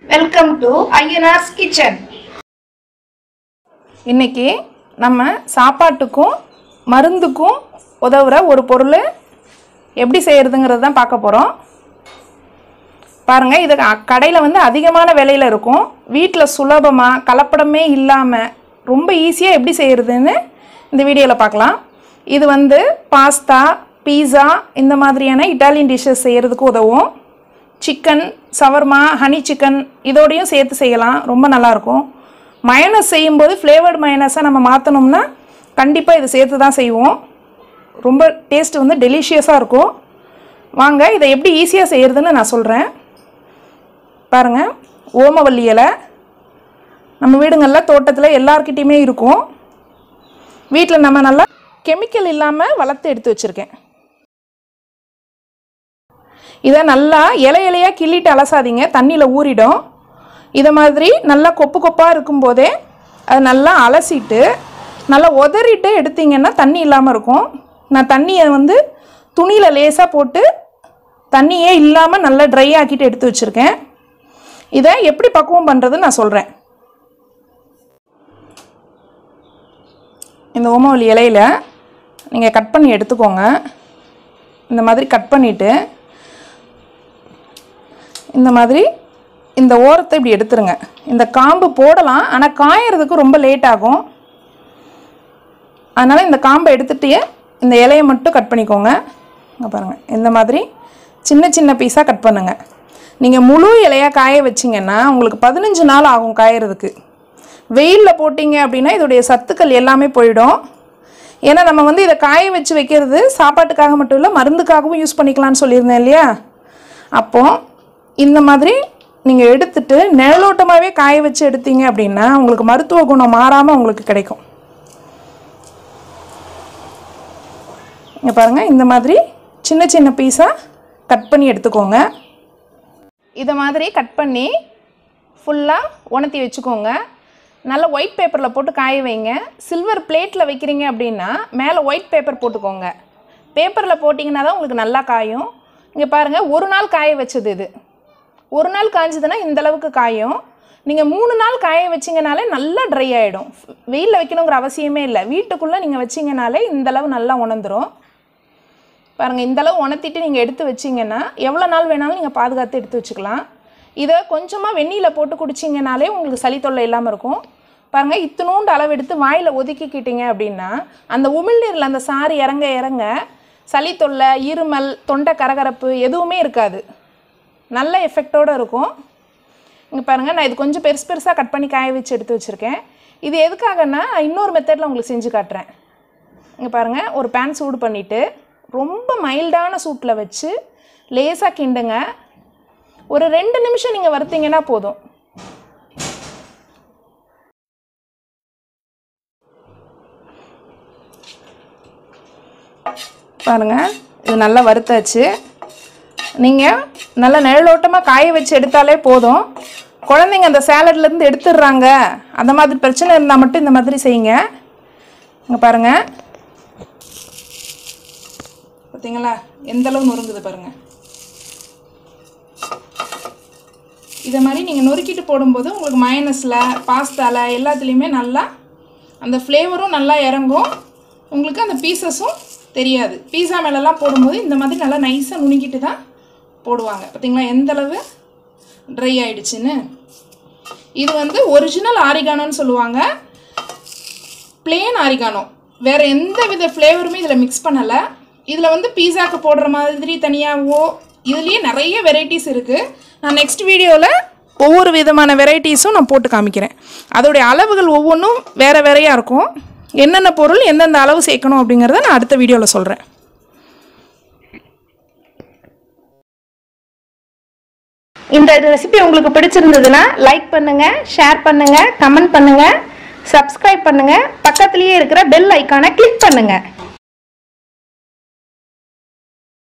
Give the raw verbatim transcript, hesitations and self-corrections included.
Welcome to I N R's Kitchen. இன்னைக்கு நம்ம சாப்பாட்டுக்கும் மருந்துக்கும் உதவுற ஒரு பொருள் எப்படி செய்யறதுங்கறத தான் பார்க்க போறோம். பாருங்க, இது கடையில வந்து அதிகமான விலையில இருக்கும். வீட்ல சுலபமா கலப்படமே இல்லாம ரொம்ப ஈஸியா எப்படி செய்யறதுன்னு இந்த வீடியோல பார்க்கலாம். இது வந்து பாஸ்தா, பீஸா இந்த மாதிரியான இட்டாலியன் டிஷ்ஷஸ் செய்யறதுக்கு உதவும். சிக்கன், சவர்மா, ஹனி சிக்கன் இதோடையும் சேர்த்து செய்யலாம். ரொம்ப நல்லாயிருக்கும். மயனஸ் செய்யும்போது ஃப்ளேவர்டு மயனஸாக நம்ம மாற்றணும்னா கண்டிப்பாக இது சேர்த்து தான் செய்வோம். ரொம்ப டேஸ்ட் வந்து டெலிஷியஸாக இருக்கும். வாங்க இதை எப்படி ஈஸியாக செய்கிறதுன்னு நான் சொல்கிறேன். பாருங்கள், ஓமவல்லி இலை நம்ம வீடுங்களில் தோட்டத்தில் எல்லார்கிட்டையுமே இருக்கும். வீட்டில் நம்ம நல்லா கெமிக்கல் இல்லாமல் வளர்த்து எடுத்து வச்சுருக்கேன். இதை நல்லா இலை இலையாக கிள்ளிட்டு அலசாதீங்க, தண்ணியில் ஊறிடும். இதை மாதிரி நல்லா கொப்பு கொப்பாக இருக்கும்போதே அதை நல்லா அலசிட்டு நல்லா உதறிட்டு எடுத்திங்கன்னா தண்ணி இல்லாமல் இருக்கும். நான் தண்ணியை வந்து துணியில் லேசாக போட்டு தண்ணியே இல்லாமல் நல்லா ட்ரை ஆக்கிட்டு எடுத்து வச்சுருக்கேன். இதை எப்படி பக்குவம் பண்ணுறதுன்னு நான் சொல்கிறேன். இந்த ஓமவல்லி இலையில் நீங்கள் கட் பண்ணி எடுத்துக்கோங்க. இந்த மாதிரி கட் பண்ணிவிட்டு இந்த மாதிரி இந்த ஓரத்தை இப்படி எடுத்துருங்க. இந்த காம்பு போடலாம், ஆனால் காயறதுக்கு ரொம்ப லேட் ஆகும். அதனால் இந்த காம்பை எடுத்துகிட்டே இந்த இலையை மட்டும் கட் பண்ணிக்கோங்க. இங்கே பாருங்கள், இந்த மாதிரி சின்ன சின்ன பீஸாக கட் பண்ணுங்கள். நீங்கள் முழு இலையாக காய வச்சிங்கன்னா உங்களுக்கு பதினஞ்சு நாள் ஆகும் காயறதுக்கு. வெயிலில் போட்டிங்க அப்படின்னா இதோடைய சத்துக்கள் எல்லாமே போயிடும். ஏன்னா நம்ம வந்து இதை காய வச்சு வைக்கிறது சாப்பாட்டுக்காக மட்டும் இல்லை, மருந்துக்காகவும் யூஸ் பண்ணிக்கலாம்னு சொல்லியிருந்தேன் இல்லையா. அப்போது இந்த மாதிரி நீங்கள் எடுத்துட்டு நிழலோட்டமாகவே காய வச்சு எடுத்தீங்க அப்படின்னா உங்களுக்கு மருத்துவ குணம் மாறாமல் உங்களுக்கு கிடைக்கும். இங்கே பாருங்கள், இந்த மாதிரி சின்ன சின்ன பீஸாக கட் பண்ணி எடுத்துக்கோங்க. இதை மாதிரி கட் பண்ணி ஃபுல்லாக உணர்த்தி வச்சுக்கோங்க. நல்லா ஒயிட் பேப்பரில் போட்டு காய வைங்க. சில்வர் பிளேட்டில் வைக்கிறீங்க அப்படின்னா மேலே ஒயிட் பேப்பர் போட்டுக்கோங்க. பேப்பரில் போட்டிங்கன்னா தான் உங்களுக்கு நல்லா காயும். இங்கே பாருங்கள், ஒரு நாள் காய வச்சது இது. ஒரு நாள் காய்ஞ்சதுன்னா இந்தளவுக்கு காயும். நீங்கள் மூணு நாள் காய வச்சிங்கனாலே நல்லா ட்ரை ஆகிடும். வெயிலில் வைக்கணுங்கிற அவசியமே இல்லை. வீட்டுக்குள்ளே நீங்கள் வச்சிங்கனாலே இந்தளவு நல்லா உணர்ந்துடும். பாருங்கள், இந்தளவு உணர்த்திட்டு நீங்கள் எடுத்து வச்சிங்கன்னா எவ்வளோ நாள் வேணாலும் நீங்கள் பாதுகாத்து எடுத்து வச்சுக்கலாம். இதை கொஞ்சமாக வெந்நீரில் போட்டு குடிச்சிங்கனாலே உங்களுக்கு சளி தொல்லை இல்லாமல் இருக்கும். பாருங்கள், இத்தினூண்டு அளவு எடுத்து வாயில் ஒதுக்கிக்கிட்டீங்க அப்படின்னா அந்த உமிழ்நீரில் அந்த சாறு இறங்க இறங்க சளி தொல்லை, இருமல், தொண்டை கரகரப்பு எதுவுமே இருக்காது. நல்ல எஃபெக்டோடு இருக்கும். இங்கே பாருங்கள், நான் இது கொஞ்சம் பெருசு பெருசாக கட் பண்ணி காய வச்சு எடுத்து வச்சுருக்கேன். இது எதுக்காகன்னா இன்னொரு மெத்தடில் உங்களுக்கு செஞ்சு காட்டுறேன். இங்கே பாருங்கள், ஒரு பேன் சூடு பண்ணிவிட்டு ரொம்ப மைல்டான சூட்டில் வச்சு லேசாக கிண்டுங்க. ஒரு ரெண்டு நிமிஷம் நீங்கள் வறுத்தீங்கன்னா போதும். பாருங்கள், இது நல்லா வறுத்தாச்சு. நீங்கள் நல்லா நிழலோட்டமாக காய வச்சு எடுத்தாலே போதும். குழந்தைங்க அந்த சேலட்லேருந்து எடுத்துடுறாங்க, அந்த மாதிரி பிரச்சனை இருந்தால் மட்டும் இந்த மாதிரி செய்யுங்க. இங்கே பாருங்கள், பார்த்தீங்களா எந்தளவு நொறுங்குது பாருங்கள். இதை மாதிரி நீங்கள் நொறுக்கிட்டு போடும்போது உங்களுக்கு மயனஸில், பாஸ்தாவில் எல்லாத்துலேயுமே நல்லா அந்த ஃப்ளேவரும் நல்லா இறங்கும். உங்களுக்கு அந்த பீசஸும் தெரியாது. பீஸா மேலெல்லாம் போடும்போது இந்த மாதிரி நல்லா நைஸாக நுணுக்கிட்டு தான் போடுவாங்க. பார்த்தீங்களா எந்தளவு ட்ரை ஆகிடுச்சின்னு. இது வந்து ஒரிஜினல் ஆரிகானோன்னு சொல்லுவாங்க, பிளேன் ஆரிகானோ. வேறு எந்த வித ஃப்ளேவருமே இதில் மிக்ஸ் பண்ணலை. இதில் வந்து பீஸாக்கு போடுற மாதிரி தனியாகவோ இதுலேயே நிறைய வெரைட்டிஸ் இருக்குது. நான் நெக்ஸ்ட் வீடியோவில் ஒவ்வொரு விதமான வெரைட்டிஸும் நான் போட்டு காமிக்கிறேன். அதோடைய அளவுகள் ஒவ்வொன்றும் வேறு வேறையாக இருக்கும். என்னென்ன பொருள் எந்தெந்த அளவு சேர்க்கணும் அப்படிங்கிறத நான் அடுத்த வீடியோவில் சொல்கிறேன். இந்த ரெசிபி உங்களுக்கு பிடிச்சிருந்ததுன்னா லைக் பண்ணுங்கள், ஷேர் பண்ணுங்கள், கமெண்ட் பண்ணுங்கள், சப்ஸ்கிரைப் பண்ணுங்கள். பக்கத்துலேயே இருக்கிற பெல் ஐக்கானை கிளிக் பண்ணுங்கள்.